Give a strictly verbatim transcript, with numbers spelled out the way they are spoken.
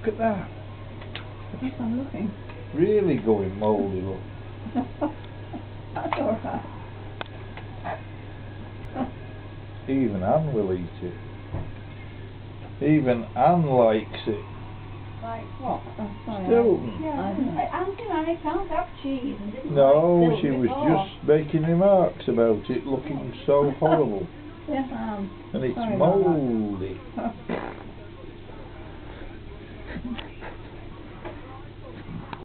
Look at that. Yes, I'm looking. Really going mouldy, look. That's alright. Even Anne will eat it. Even Anne likes it. Like What? Oh, sorry. Stilton. Yeah, I didn't. I, Auntie Annie can't have cheese and didn't No, like she Stilton was before. just making remarks about it looking so horrible. Yes, I am. And it's Sorry about that. mouldy.